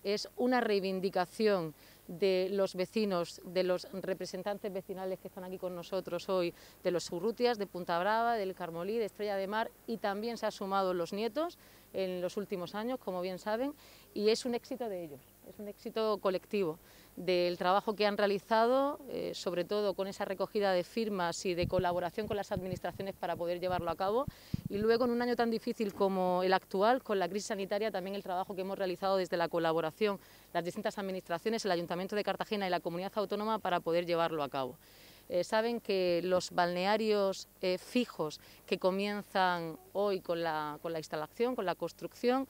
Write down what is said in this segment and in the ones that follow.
es una reivindicación de los vecinos, de los representantes vecinales que están aquí con nosotros hoy, de los Urrutias, de Punta Brava, del Carmolí, de Estrella de Mar, y también se han sumado los nietos en los últimos años, como bien saben, y es un éxito de ellos, es un éxito colectivo del trabajo que han realizado, sobre todo con esa recogida de firmas y de colaboración con las administraciones para poder llevarlo a cabo, y luego en un año tan difícil como el actual, con la crisis sanitaria, también el trabajo que hemos realizado desde la colaboración, las distintas administraciones, el Ayuntamiento de Cartagena y la Comunidad Autónoma para poder llevarlo a cabo. Saben que los balnearios fijos que comienzan hoy con la instalación, con la construcción,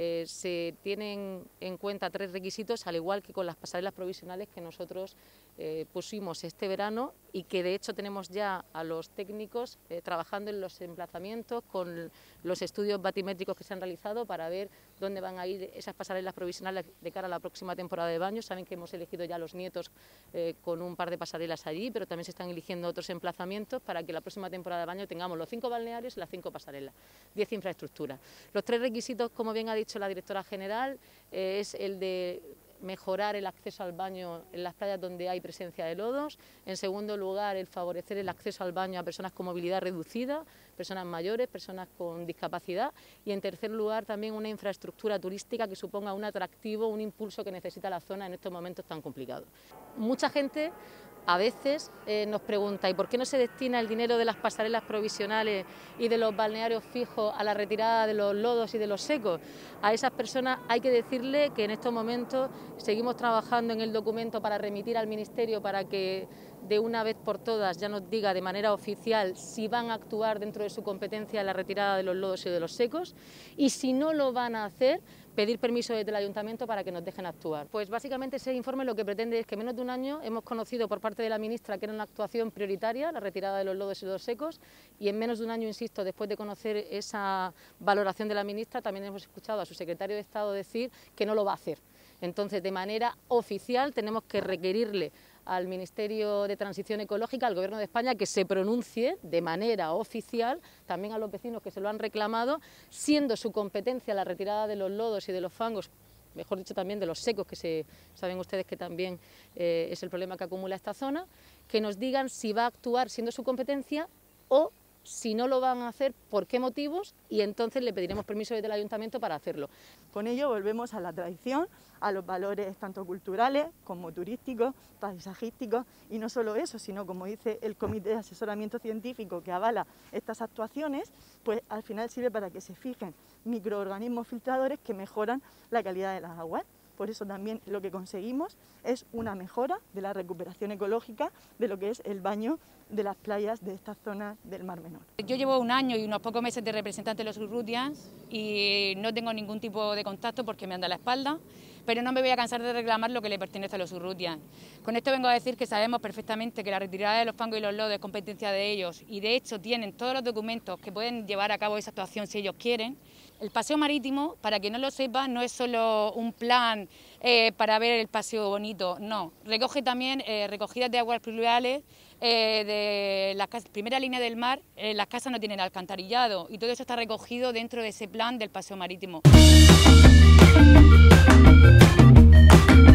se tienen en cuenta 3 requisitos, al igual que con las pasarelas provisionales que nosotros pusimos este verano y que de hecho tenemos ya a los técnicos trabajando en los emplazamientos con los estudios batimétricos que se han realizado para ver dónde van a ir esas pasarelas provisionales de cara a la próxima temporada de baños. Saben que hemos elegido ya los nietos con un par de pasarelas allí, pero también se están eligiendo otros emplazamientos para que la próxima temporada de baño tengamos los 5 balnearios y las 5 pasarelas, 10 infraestructuras. Los 3 requisitos, como bien ha dicho la directora general, es el de mejorar el acceso al baño en las playas donde hay presencia de lodos. En segundo lugar, el favorecer el acceso al baño a personas con movilidad reducida, personas mayores, personas con discapacidad. Y en tercer lugar, también una infraestructura turística que suponga un atractivo, un impulso que necesita la zona en estos momentos tan complicados. Mucha gente a veces nos pregunta ¿y por qué no se destina el dinero de las pasarelas provisionales y de los balnearios fijos a la retirada de los lodos y de los secos? A esas personas hay que decirle que en estos momentos seguimos trabajando en el documento para remitir al Ministerio para que de una vez por todas ya nos diga de manera oficial si van a actuar dentro de su competencia en la retirada de los lodos y de los secos, y si no lo van a hacer, pedir permiso desde el Ayuntamiento para que nos dejen actuar. Pues básicamente ese informe lo que pretende es que en menos de un año hemos conocido por parte de la ministra que era una actuación prioritaria, la retirada de los lodos y los secos, y en menos de un año, insisto, después de conocer esa valoración de la ministra, también hemos escuchado a su secretario de Estado decir que no lo va a hacer. Entonces, de manera oficial, tenemos que requerirle al Ministerio de Transición Ecológica, al Gobierno de España, que se pronuncie de manera oficial, también a los vecinos que se lo han reclamado, siendo su competencia la retirada de los lodos y de los fangos, mejor dicho también de los secos, que saben ustedes que también es el problema que acumula esta zona, que nos digan si va a actuar siendo su competencia o si no lo van a hacer, por qué motivos, y entonces le pediremos permiso desde el Ayuntamiento para hacerlo. Con ello volvemos a la tradición, a los valores tanto culturales como turísticos, paisajísticos, y no solo eso, sino como dice el Comité de Asesoramiento Científico que avala estas actuaciones, pues al final sirve para que se fijen microorganismos filtradores que mejoran la calidad de las aguas. Por eso también lo que conseguimos es una mejora de la recuperación ecológica de lo que es el baño de las playas de esta zona del Mar Menor. Yo llevo un año y unos pocos meses de representante de los Urrutias y no tengo ningún tipo de contacto porque me anda la espalda, pero no me voy a cansar de reclamar lo que le pertenece a los Urrutias. Con esto vengo a decir que sabemos perfectamente que la retirada de los fangos y los lodos es competencia de ellos y de hecho tienen todos los documentos que pueden llevar a cabo esa actuación si ellos quieren. El paseo marítimo, para quien no lo sepa, no es solo un plan para ver el paseo bonito, no. Recoge también recogidas de aguas pluviales de la primera línea del mar, las casas no tienen alcantarillado y todo eso está recogido dentro de ese plan del paseo marítimo.